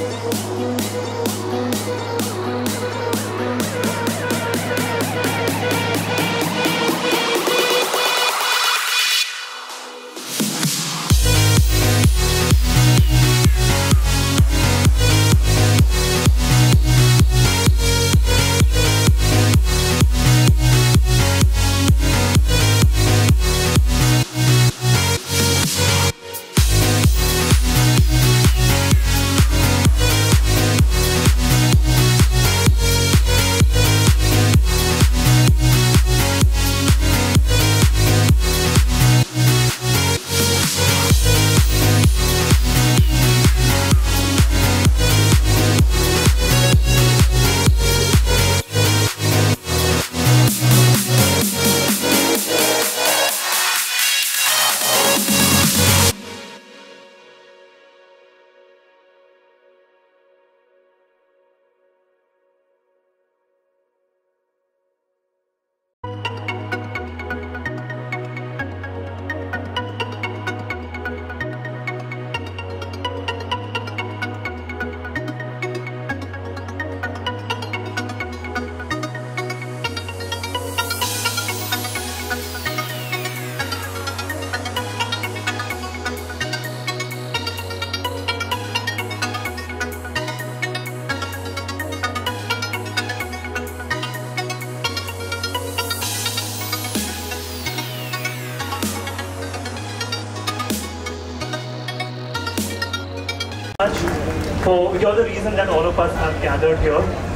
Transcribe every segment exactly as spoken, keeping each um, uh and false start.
For you're the reason that all of us have gathered here.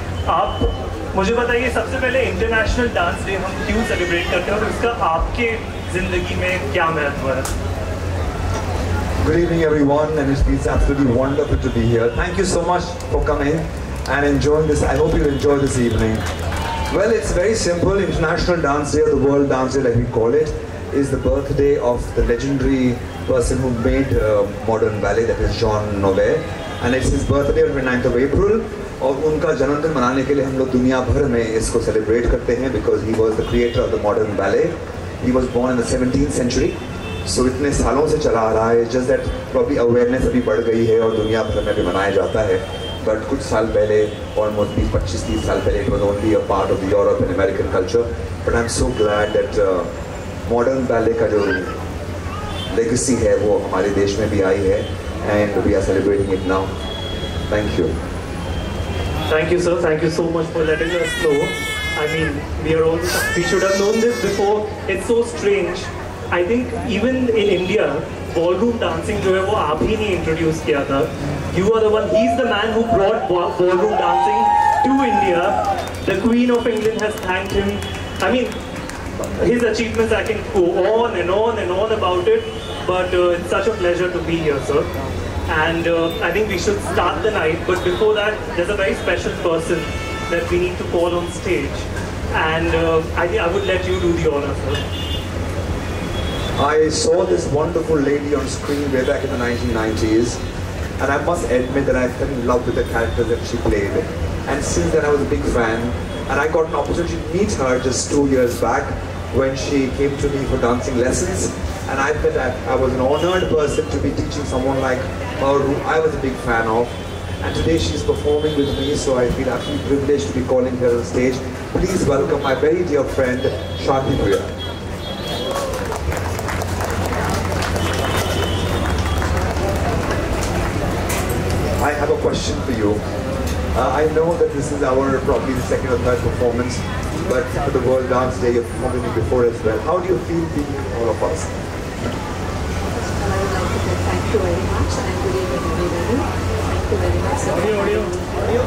आप मुझे बताइए सबसे पहले इंटरनेशनल डांस डे हम क्यों सेलिब्रेट करते हैं और उसका आपके जिंदगी में क्या महत्व है? Good evening everyone, and it's, it's absolutely wonderful to be here. Thank you so much for coming and enjoying this. I hope you enjoy this evening. Well, it's very simple. International Dance Day, or the World Dance Day like we call it, is the birthday of the legendary person who made uh, modern ballet, that is Jean Nouvel. And it's his birthday on twenty-ninth of April. और उनका जन्मदिन मनाने के लिए हम लोग दुनिया भर में इसको सेलिब्रेट करते हैं because he was the creator of the modern ballet. He was born in the seventeenth century. So इतने सालों से चला आ रहा है. Just that probably awareness अभी बढ़ गई है और दुनिया भर में भी मनाया जाता है. But कुछ साल पहले, almost बीस पच्चीस तीस साल पहले, it was only a part of the Europe and American culture. But I'm so glad that uh, modern ballet का जो legacy है वो हमारे देश में भी आई है. And we are celebrating it now. Thank you. Thank you, sir. Thank you so much for letting us know. I mean, we are all, we should have known this before. It's so strange. I think even in India, ballroom dancing जो है वो आप ही ने introduce किया था. You are the one. He's the man who brought ballroom dancing to India. The Queen of England has thanked him. I mean, his achievements, I can go on and on and on about it. But uh, it's such a pleasure to be here, sir. And uh, I think we should start the night. But before that, there's a very special person that we need to call on stage. And uh, I think I would let you do the honor, sir. I saw this wonderful lady on screen way back in the nineteen nineties. And I must admit that I fell in love with the character that she played. And since then I was a big fan. And I got an opportunity to meet her just two years back when she came to me for dancing lessons. And I felt that I was an honored person to be teaching someone like her who I was a big fan of. And today she's performing with me, so I feel absolutely privileged to be calling her on stage. Please welcome my very dear friend, Shanti Priya. I have a question for you. Uh, I know that this is our probably the second or third performance, but for the World Dance Day, you've performed with me before as well. How do you feel being with all of us? Thank you very much, and good evening everybody. Thank you very much. Audio, audio, audio.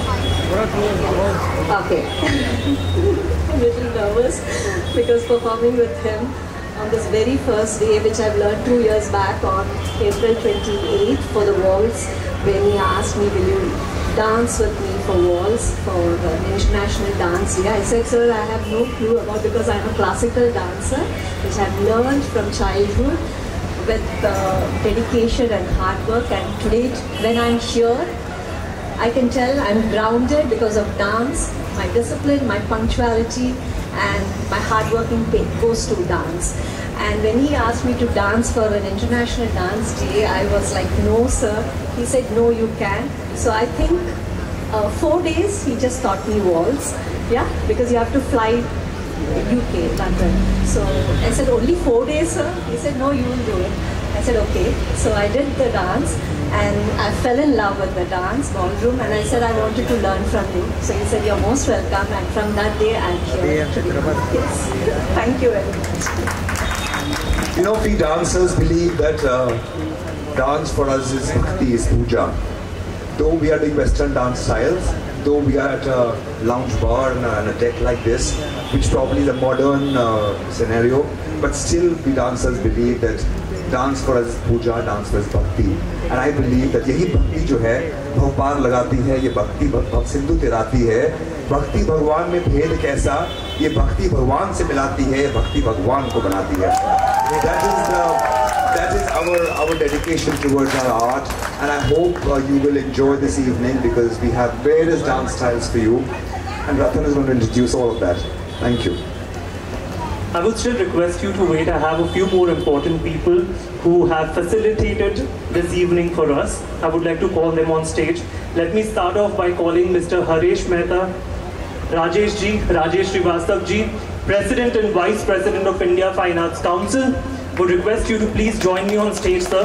Okay. I'm a little nervous because performing with him on this very first day, which I've learned two years back on April twenty-eighth for the waltz, when he asked me, will you dance with me for waltz for the International Dance Day? I said, sir, I have no clue about, because I'm a classical dancer, which I've learned from childhood with uh, dedication and hard work, and today when I'm here, I can tell I'm grounded because of dance. My discipline, my punctuality and my hard working goes to dance. And when he asked me to dance for an international dance day, I was like, no sir. He said, no, you can. So I think uh, four days he just taught me waltz. Yeah, because you have to fly U K, London. So I said, only four days sir? He said, no, you will do it. I said, okay. So I did the dance and I fell in love with the dance, ballroom, and I said I wanted to learn from you. So he said, you're most welcome, and from that day I'm here. Yes. Thank you very much. You know, we dancers believe that uh, dance for us is bhakti, is puja. Though we are doing Western dance styles, though we are at a lounge bar and a, and a deck like this, which probably is a modern uh, scenario, but still we dancers believe that dance for us is puja, dance for us is bhakti. And I believe that यही भक्ति जो है भव पार लगाती है, ये भक्ति भव सिंधु तिराती है, भक्ति भगवान में भेद कैसा, ये भक्ति भगवान से मिलाती है, भक्ति भगवान को बनाती है. That is uh, that is our our dedication towards our art, and I hope uh, you will enjoy this evening because we have various dance styles for you, and Ratan is going to introduce all of that. Thank you. I would still request you to wait. I have a few more important people who have facilitated this evening for us. I would like to call them on stage. Let me start off by calling Mister Haresh Mehta, Rajesh Ji, Rajesh Srivastav Ji, President and Vice President of India Fine Arts Council. Would request you to please join me on stage, sir.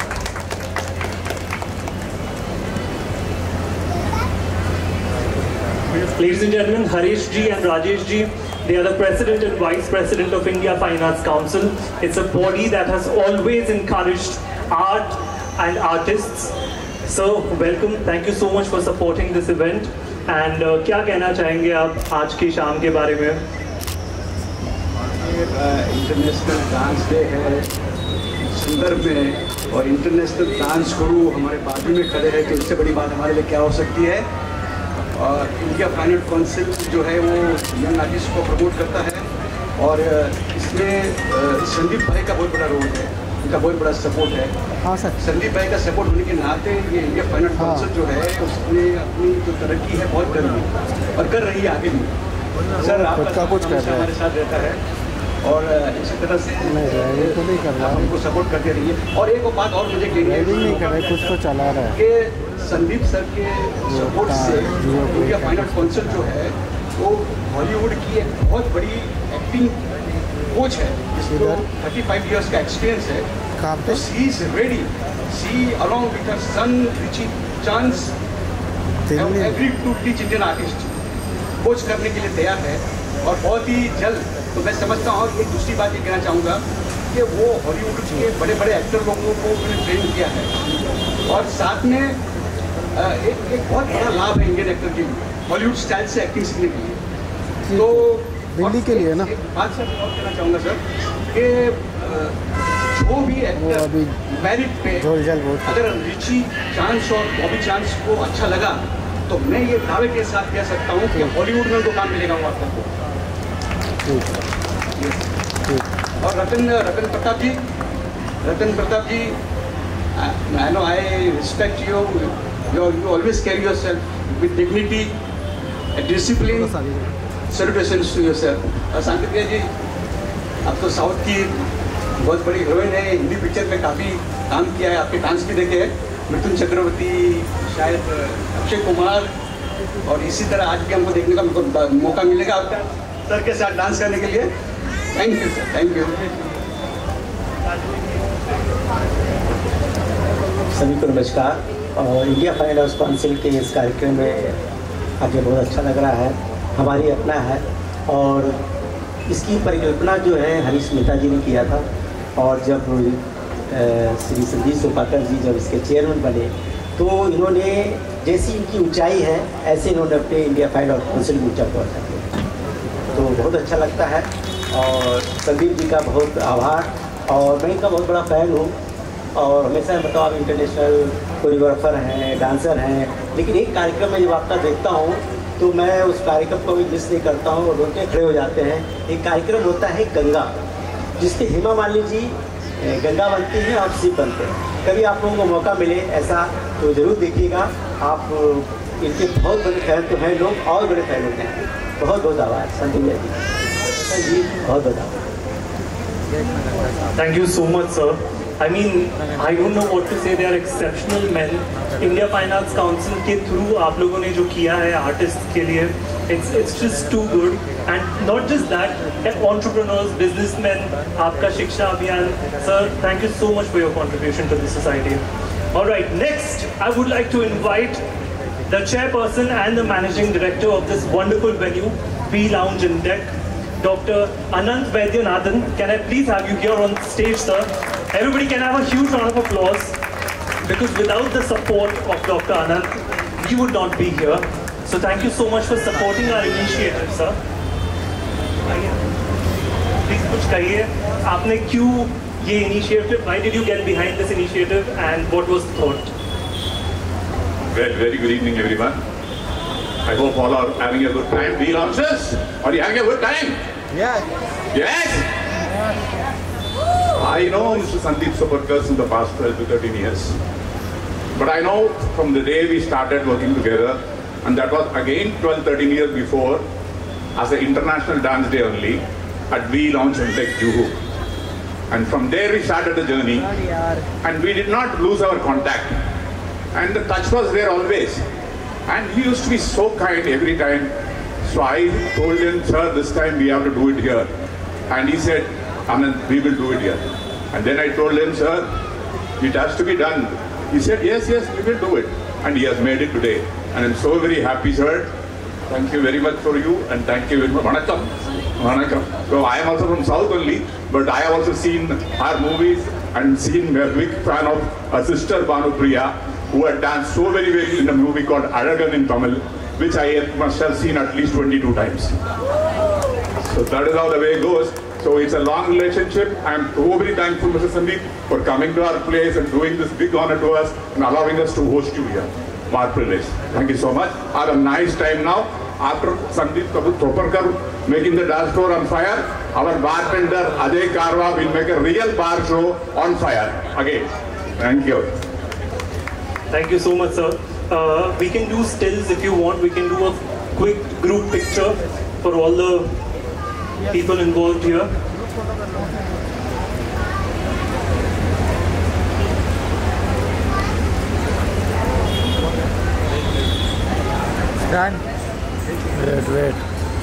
Ladies and gentlemen, Haresh Ji and Rajesh Ji, they are the President and Vice President of India Fine Arts Council. It's a body that has always encouraged art and artists. So, welcome. Thank you so much for supporting this event. And uh, क्या कहना चाहेंगे आप आज की शाम के बारे में? इंटरनेशनल डांस डे है संदर्भ में, और इंटरनेशनल डांस गुरु हमारे बाजू में खड़े हैं, तो इससे बड़ी बात हमारे लिए क्या हो सकती है. और इंडिया फाइन आर्ट काउंसिल जो है वो यंग आर्टिस्ट को प्रमोट करता है, और इसमें संदीप भाई का बहुत बड़ा रोल है, उनका बहुत बड़ा सपोर्ट है. हाँ सर. संदीप भाई का सपोर्ट होने के नाते ये इंडिया फाइन आर्ट काउंसिल जो है उसने अपनी जो तरक्की है बहुत कर ली और कर रही है आगे भी. सर आपका कुछ हमारे साथ रहता है और इसी तरह से तो नहीं कर रहा, हमको सपोर्ट करते रहिए. और एक बात और मुझे कहनी है, नहीं कर रहे, कुछ तो चला रहा है कि संदीप सर के सपोर्ट से इंडिया फाइन आर्ट काउंसिल जो है वो हॉलीवुड की एक बहुत बड़ी एक्टिंग कोच है, जिसको पैंतीस इयर्स का एक्सपीरियंस है. तो she is ready, she along with her son Richie chance every to teach Indian artist, coach करने के लिए तैयार है. और बहुत ही जल्द, तो मैं समझता हूँ. एक दूसरी बात ये कहना चाहूँगा कि वो हॉलीवुड के बड़े बड़े एक्टर लोगों को उन्होंने ट्रेन किया है, और साथ में एक एक बहुत बड़ा लाभ है इंडियन एक्टर के लिए हॉलीवुड स्टाइल से एक्टिंग सीखने के लिए. तो दिल्ली के लिए ना बात सर और कहना चाहूँगा सर कि जो भी एक्टर मेरिट पे अगर रिची चांस और बॉबी चांस को अच्छा लगा, तो मैं ये दावे के साथ कह सकता हूँ कि हॉलीवुड में उनको काम मिलेगा वो आपको. और Ratan Ratan Pratap ji, Ratan Pratap ji, I know I respect you. You, you always carry yourself with dignity, discipline. Salutations to yourself. और सांकेतिया जी, आप तो साउथ की बहुत बड़ी हीरोइन है, हिंदी पिक्चर में काफ़ी काम किया है, आपके डांस भी देखे हैं. मिथुन चक्रवर्ती, शायद अक्षय कुमार, और इसी तरह आज भी हमको देखने का मौका मिलेगा आपका सर के साथ डांस करने के लिए. Thank you sir, thank you. सभी को नमस्कार. और इंडिया फाइन आर्ट्स काउंसिल के इस कार्यक्रम में आगे बहुत अच्छा लग रहा है, हमारी अपना है. और इसकी परिकल्पना जो है हरीश मेहता जी ने किया था, और जब श्री संदीप सोपाकर जी जब इसके चेयरमैन बने, तो इन्होंने जैसी इनकी ऊंचाई है ऐसे इन्होंने अपने इंडिया फाइन आर्ट्स काउंसिल को ऊँचा पहुँचा दिया. तो बहुत अच्छा लगता है, और संदीप जी का बहुत आभार. और मैं इनका बहुत बड़ा फ़ैन हूँ, और हमेशा बताओ आप इंटरनेशनल कोरियोग्राफर हैं, डांसर हैं, लेकिन एक कार्यक्रम में जब आपका देखता हूँ तो मैं उस कार्यक्रम को भी मिस नहीं करता हूँ, और रोके खड़े हो जाते हैं. एक कार्यक्रम होता है गंगा, जिसके हेमा मालिनी जी गंगा बनती हैं और शिव बनते हैं. कभी आप लोगों को मौका मिले ऐसा तो ज़रूर देखिएगा. आप इनके बहुत बड़े फैन तो हैं लोग, और बड़े फैन होते हैं. बहुत बहुत आभार संदीप जी, जी बहुत बहुत आभार. Thank you so much, sir. I mean, I don't know what to say. They are exceptional men. India Fine Arts Council के through आप लोगों ने जो किया है artists के लिए, it's it's just too good. And not just that, entrepreneurs, businessmen, आपका शिक्षा अभियान, sir, thank you so much for your contribution to the society. All right, next I would like to invite the chairperson and the managing director of this wonderful venue, V Lounge and Deck, Doctor Anant Vaidyanathan. Can I please have you here on stage, sir? Everybody can have a huge round of applause, because without the support of Doctor Anant, we would not be here. So thank you so much for supporting our initiative, sir. Please कुछ कहिए, आपने क्यों ये initiative, why did you get behind this initiative and what was the thought? Well, very good evening everyone. I hope all are having a good time. We launches, are you having a good time? Yeah. Yes? I know Mister Sandeep Soparkar in the past twelve to thirteen years. But I know from the day we started working together, and that was again twelve, thirteen years before, as an international dance day only, at V Lounge and Tech Juhu. And from there we started the journey, and we did not lose our contact. And the touch was there always. And he used to be so kind every time. So I told him, sir, this time we have to do it here. And he said, Anand, we will do it here. And then I told him, sir, it has to be done. He said, yes, yes, we will do it. And he has made it today. And I'm so very happy, sir. Thank you very much for you, and thank you very much. Vanakkam. Vanakkam. So I am also from South only, but I have also seen our movies and seen a big fan of a sister Bhanupriya, who had danced so very well in a movie called Alagan in Tamil, which I must have seen at least twenty-two times. So that is how the way goes. So it's a long relationship. I am so very thankful, Mister Sandeep, for coming to our place and doing this big honor to us and allowing us to host you here. My privilege. Thank you so much. Have a nice time now. After Sandeep Soparkar making the dance floor on fire, our bartender Ajay Karwa will make a real bar show on fire again. Thank you. Thank you so much, sir. Uh, we can do stills if you want. We can do a quick group picture for all the people involved here. Done. Wait, wait.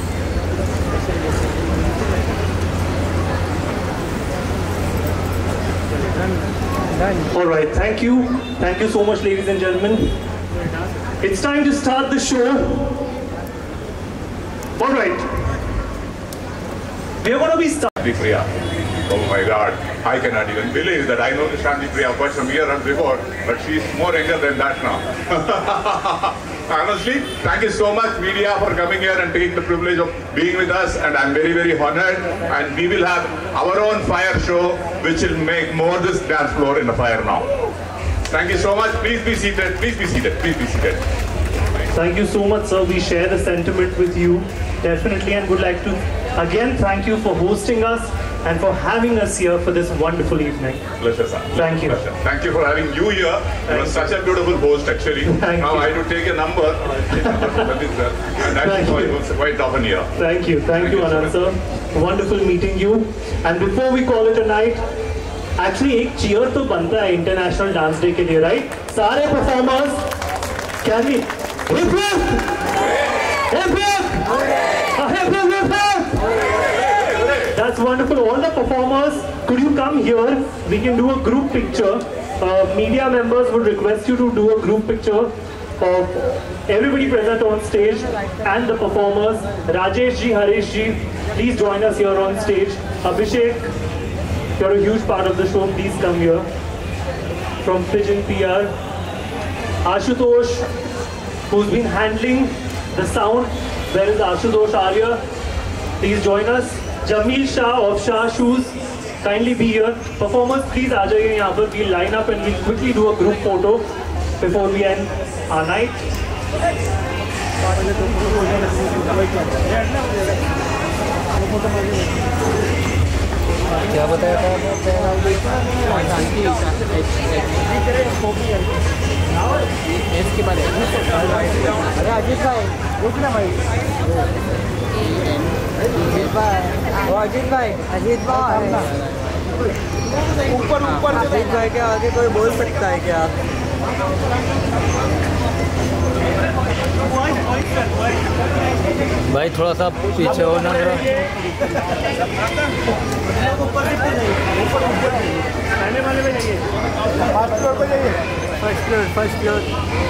Done. All right, thank you. Thank you so much, ladies and gentlemen. It's time to start the show. All right. We are going to be starting. Priya. Oh my God, I cannot even believe that I know the Shanti Priya quite some years before, but she's more younger than that now. Honestly, thank you so much media for coming here and taking the privilege of being with us, and I'm very very honored, and we will have our own fire show which will make more this dance floor in the fire now. Thank you so much. Please be seated, please be seated, please be seated. Thank you so much, sir. We share the sentiment with you, definitely, and would like to again thank you for hosting us and for having us here for this wonderful evening. Pleasure, sir. Thank you. Pleasure. Thank you for having you here. You are such a beautiful host, actually. Thank now you. I have to take a number. And that's why you was quite often here. Thank you. Thank, Thank you, you so Anand, sir. Wonderful meeting you. And before we call it a night, actually एक cheer तो बनता है International Dance Day के लिए, right? सारे performers, can we hip hip, hip hip, hip hip, hip hip. That's wonderful. All the performers, could you come here? We can do a group picture. Uh, media members would request you to do a group picture of everybody present on stage and the performers. Rajesh ji, Harish ji, please join us here on stage. Abhishek, you're a huge part of the show. Please come here. From Pigeon P R. Ashutosh, who's been handling the sound. Where is Ashutosh Arya? Please join us. Jamil Shah of Shah Shoes, kindly be here. Performers, please aa jaiye yahan par. We'll line up and we'll quickly do a group photo before we end our night. क्या बताया इसके बारे में? अरे अजीत भाई रुक ना भाई, अजीत भाई, वो अजीत भाई, अजीत भाई ऊपर ऊपर भाई क्या आगे कोई बोल सकता है क्या? भाई थोड़ा सा पीछे हो ना जरा। वाले में जाइए, फर्स्ट फ्लोर पे जाइए, first floor first floor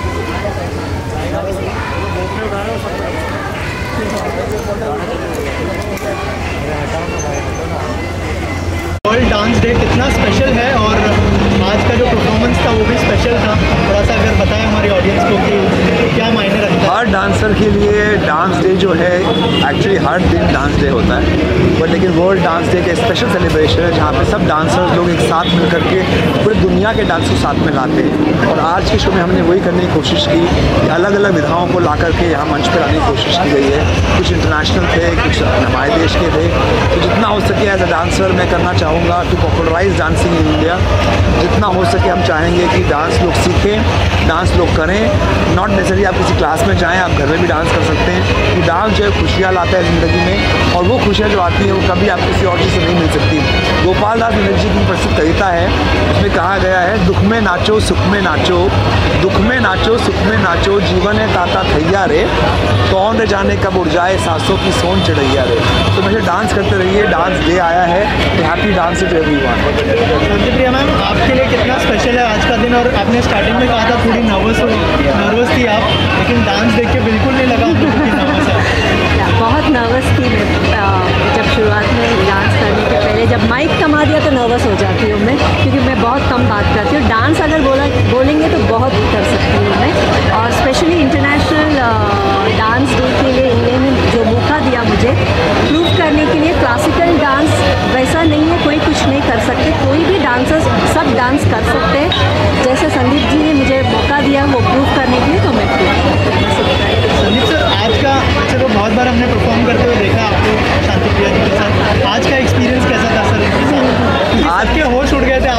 world dance day कितना स्पेशल है और आज का जो परफॉर्मेंस था वो भी स्पेशल था। थोड़ा सा अगर बताएं हमारी ऑडियंस को कि क्या मायने रखता है। हर डांसर के लिए डांस डे जो है एक्चुअली हर दिन डांस डे होता है, बट लेकिन वर्ल्ड डांस डे का स्पेशल सेलिब्रेशन है जहाँ पे सब डांसर्स लोग एक साथ मिल करके पूरी दुनिया के डांस को साथ में लाते हैं। और आज के शो में हमने वही करने की कोशिश की कि अलग अलग विधाओं को ला करके यहाँ मंच पर लाने की कोशिश की गई है। कुछ इंटरनेशनल थे, कुछ हमारे देश के थे, तो जितना हो सके एज अ डांसर मैं करना चाहूँगा to popularise dancing in India. जितना हो सके हम चाहेंगे कि डांस लोग सीखें, डांस लोग करें, नॉट नेसेसरी आप किसी क्लास में जाएं, आप घर में भी डांस कर सकते हैं। कि डांस जो है खुशियाँ लाता है ज़िंदगी में, और वो खुशियाँ जो आती हैं वो कभी आप किसी और चीज़ से नहीं मिल सकती। गोपाल दास बनर्जी की प्रसिद्ध कविता है, उसमें कहा गया है, दुख में नाचो सुख में नाचो, दुख में नाचो सुख में नाचो, जीवन है ताता थैया रे, कौन रे जाने कब उड़ जाए सांसों की सोन चढ़ैया रे। तो मुझे डांस करते रहिए, डांस डे आया है तो happy dance to everyone. Shantipriya ma'am, आपके लिए कितना स्पेशल है आज का दिन? और आपने स्टार्टिंग में कहा था थोड़ी नर्वस हो नर्वस थी आप, लेकिन डांस देख के बिल्कुल नहीं लगा आप लोगों की नर्वस है। बहुत नर्वस थी मैं जब शुरुआत में डांस करने के पहले। जब माइक कमा दिया तो नर्वस हो जाती हूँ मैं, क्योंकि मैं बहुत कम बात करती हूँ। डांस अगर बोला बोलेंगे तो बहुत कर सकती हूँ मैं। और स्पेशली इंटरनेशनल डांस डे के लिए इंडिया ने जो मौका दिया मुझे प्रूव करने के लिए, क्लासिकल डांस वैसा नहीं है, कोई कुछ नहीं कर सकते, कोई भी डांसर्स सब डांस कर सकते हैं। जैसे संदीप जी ने मुझे मौका दिया वो प्रूव करने के लिए, तो मैं प्रूव कर सकता है। संदीप सर, आज का चलो बहुत बार हमने परफॉर्म करते हुए देखा आपको शांतिप्रिया जी के साथ, आज का एक्सपीरियंस कैसा था सर इनके साथ? आज के होश उड़ गए थे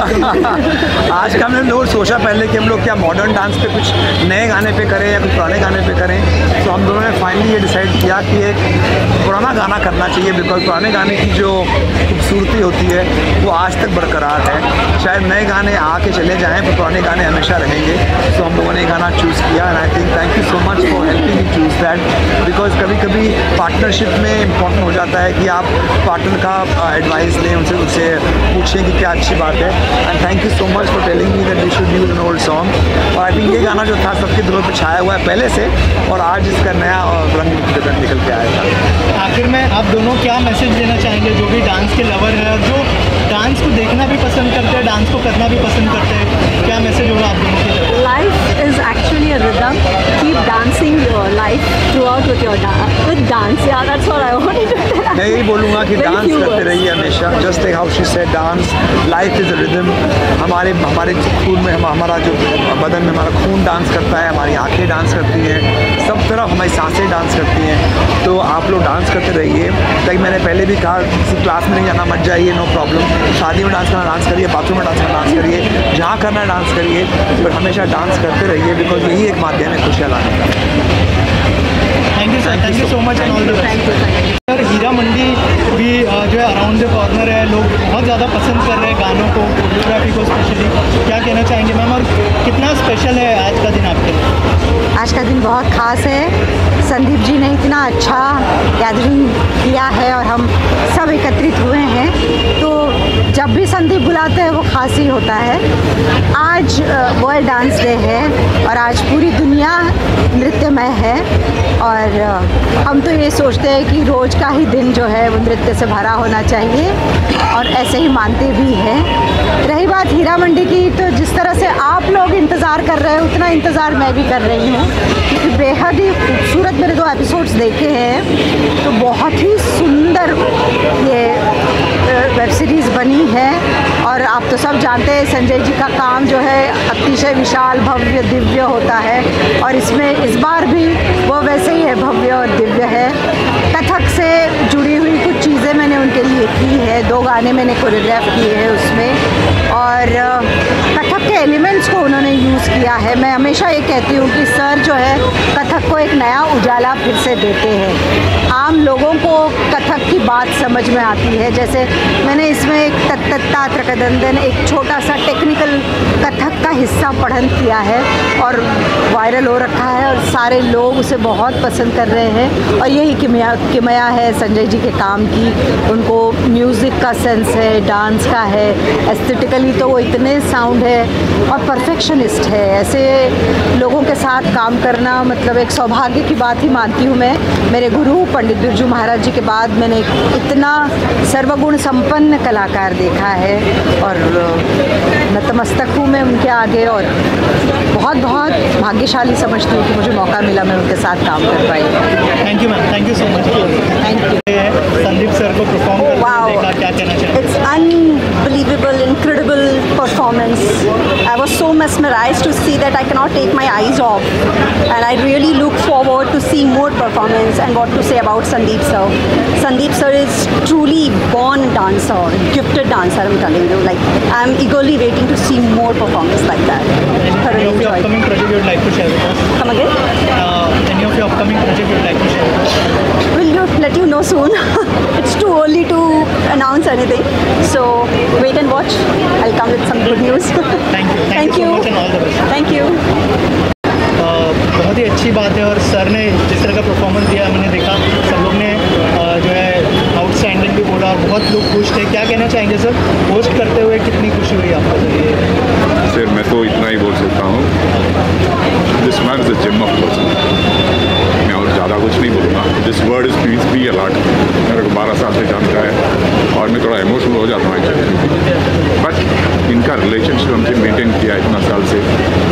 आप। आज का हमने लोग सोचा पहले कि हम लोग क्या मॉडर्न डांस पे कुछ नए गाने पे करें या कुछ पुराने गाने पे करें, तो हम दोनों ने फाइनली ये डिसाइड किया कि एक पुराना गाना करना चाहिए, बिकॉज पुराने गाने की जो खूबसूरती होती है वो आज तक बरकरार है। शायद नए गाने आके चले जाएँ पर पुराने गाने हमेशा रहेंगे। तो हम लोगों ने गाना चूज़ किया and I think thank you so much for helping me choose that, because कभी कभी पार्टनरशिप में इम्पॉर्टेंट हो जाता है कि आप पार्टनर का एडवाइस लें, उनसे उनसे पूछें कि क्या अच्छी बात है। And thank you so much for telling me that we should use an old song. और आई थिंक ये गाना जो था सबके दिलों पर छाया हुआ है पहले से, और आज इसका नया रंग निकल के आया था। आखिर में आप दोनों क्या मैसेज देना चाहेंगे जो भी डांस के लवर है और जो डांस को देखना भी पसंद करते हैं, डांस को करना भी पसंद करते हैं? क्या मैसेज होगा आप दोनों की तरफ? Life is actually a rhythm. Keep dancing your life throughout with your dance. With dance, yeah, that's what I wanted to tell. मैं यही बोलूँगा कि डांस करते रहिए हमेशा। Just like how she said, dance life is a rhythm. हमारे हमारे खून में हम हमारा जो बदन में हमारा खून डांस करता है, हमारी आंखें डांस करती हैं, सब तरफ हमारी सांसें डांस करती हैं। तो आप लोग डांस करते रहिए। लाइक मैंने पहले भी कहा, किसी क्लास में नहीं जाना, मत जाइए, नो प्रॉब्लम। शादी में डांस करना डांस करिए, बाथरूम में डांस करना डांस करिए, जहाँ करना है डांस करिए, पर हमेशा डांस करते रहिए, बिकॉज यही एक माध्यम है खुशियाँ लाने का। Thank you sir, thank you so much and all the best. Sir, Heera Mandi भी जो है अराउंड द कॉर्नर है, लोग बहुत ज़्यादा पसंद कर रहे हैं गानों को, कोरियोग्राफी को स्पेशली। क्या कहना चाहेंगे मैम, और कितना स्पेशल है आज का दिन आपके लिए? आज का दिन बहुत ख़ास है। संदीप जी ने इतना अच्छा गैदरिंग किया है और हम सब एकत्रित हुए हैं, तो जब भी संदीप बुलाते हैं वो खास ही होता है। आज वर्ल्ड डांस डे है और आज पूरी दुनिया नृत्यमय है, और हम तो ये सोचते हैं कि रोज़ का ही दिन जो है वो नृत्य से भरा होना चाहिए, और ऐसे ही मानते भी हैं। रही बात हीरा मंडी की, तो जिस तरह से आप लोग इंतज़ार कर रहे हैं उतना इंतज़ार मैं भी कर रही हूँ, क्योंकि बेहद ही खूबसूरत मैंने दो एपिसोड्स देखे हैं, तो बहुत ही सुंदर ये वेब सीरीज़ बनी है। और आप तो सब जानते हैं संजय जी का काम जो है अतिशय विशाल भव्य दिव्य होता है, और इसमें इस बार भी वो वैसे ही है, भव्य और दिव्य है। कथक से जुड़ी हुई कुछ चीज़ें मैंने उनके लिए की है, दो गाने मैंने कोरियोग्राफ किए हैं उसमें, और कथक के एलिमेंट्स को उन्होंने यूज़ किया है। मैं हमेशा ये कहती हूँ कि सर जो है कथक को एक नया उजाला फिर से देते हैं। आम लोगों को कथक की बात समझ में आती है। जैसे मैंने इसमें एक तत्ता त्रकदंदन एक छोटा सा टेक्निकल कथक का हिस्सा पढ़न किया है और वायरल हो रखा है और सारे लोग उसे बहुत पसंद कर रहे हैं। और यही किमिया किमिया है संजय जी के काम की। उनको म्यूज़िक का सेंस है, डांस का है, एस्थेटिकली तो वो इतने साउंड है और परफेक्शनिस्ट है। ऐसे लोगों के साथ काम करना मतलब एक सौभाग्य की बात ही मानती हूँ मैं। मेरे गुरु पंडित बिरजू महाराज जी के बाद मैंने इतना सर्वगुण संपन्न कलाकार देखा है और नतमस्तक हूँ मैं उनके आगे और बहुत बहुत भाग्यशाली समझती हूँ कि मुझे मौका मिला मैं उनके साथ काम कर पाई। Thank you ma'am, thank you so much. Thank you. Sandeep sir को परफॉर्म करते देखा, क्या कहना चाहिए? It's unbelievable, incredible performance. I was so mesmerized to see that I cannot take my eyes off, and I really look forward to see more performance and what to say about Sandeep sir. Sandeep sir is truly born dancer, gifted dancer. I'm telling you, like I'm eagerly waiting to see more performance like that. Any of your upcoming project you'd like to share with us? Come again? Uh, any of your upcoming project you'd like to share with us? We'll you let you know soon. It's too early to announce anything, so wait and watch. I'll come with some good news. Thank you. Thank, Thank you you. so much and all the best. Thank you. बहुत ही अच्छी बात है और sir ने जिस तरह का performance दिया मैंने देखा, सब लोग ने जो है आउटस्टैंडिंग भी बोला और बहुत लोग खुश थे। क्या कहना चाहेंगे सर, होस्ट करते हुए कितनी खुशी हुई आपको? सर मैं तो इतना ही बोल सकता हूँ, this man is the gem of person. मैं और ज़्यादा कुछ नहीं बोलूँगा। This word is please be allot. मेरे को बारह साल से जानता है और मैं थोड़ा इमोशनल हो जाता हूँ एक्चुअली, बट इनका रिलेशनशिप हमसे मेंटेन किया इतना साल से।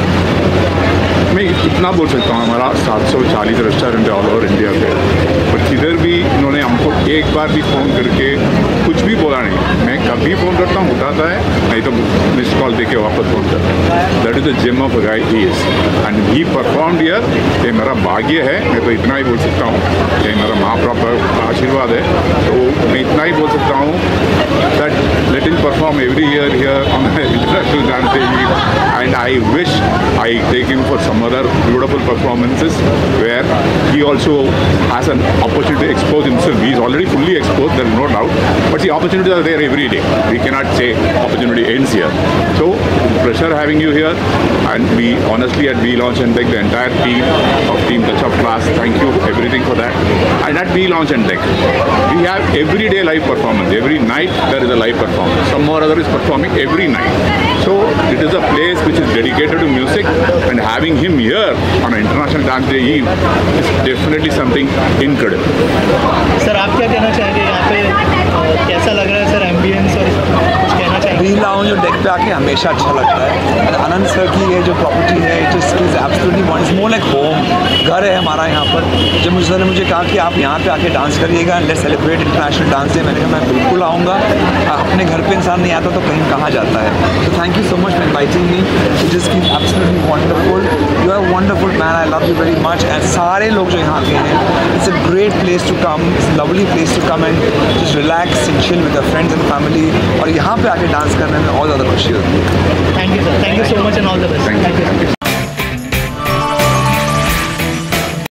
मैं इतना बोल सकता हूँ, हमारा सात सौ चालीस रेस्टोरेंट है ऑल ओवर इंडिया पे, पर किधर भी इन्होंने हमको एक बार भी फ़ोन करके कुछ भी बोला नहीं। मैं कभी फ़ोन करता हूँ उठाता है, नहीं तो मिस कॉल देके वापस फ़ोन करता है। That is the gem of a guy he is and he performed here. ये मेरा भाग्य है, मैं तो इतना ही बोल सकता हूँ, ये मेरा महाप्रभु का आशीर्वाद है। तो मैं इतना ही बोल सकता हूँ that let him perform every year here on international dance day and I wish I take him for some other beautiful performances where he also has an opportunity to expose himself. He is already fully exposed, there is no doubt, but the opportunities are there every day. We cannot say opportunity ends here. So pleasure having you here, and we honestly at V Launch and Tech, the entire team of Team Touch of Class, thank you everything for that. And at V Launch and Tech, we have everyday live performance. Every night there is a live performance. Some or other is performing every night. So it is a place which is dedicated to music, and having him here on an International Dance Day Eve is definitely something incredible. Sir आप क्या कहना चाहेंगे यहाँ पे, कैसा लग रहा है सर एम्बियंस और कुछ कहना चाहेंगे? वी लाउंज और डेक पे आके हमेशा अच्छा लगता है। एंड अनंत सर की ये जो प्रॉपर्टी है it is absolutely one is more like home. घर है हमारा यहाँ पर। जब मुझे सर ने मुझे कहा कि आप यहाँ पे आके डांस करिएगा, let's celebrate international dance day, मैंने कहा मैं बिल्कुल आऊँगा। अपने घर पे इंसान नहीं आता तो कहीं कहाँ जाता है। तो thank you so much for inviting me, it is keep absolutely wonderful. You are wonderful man, I love you very much. And सारे लोग जो यहाँ के हैं, it's a great place to come, it's a lovely place to come and just relax and chill with your friends and family. और यहाँ पे आके डांस करने में और ज़्यादा खुशी होती है। Thank you sir, thank you so much and all the best. Thank you.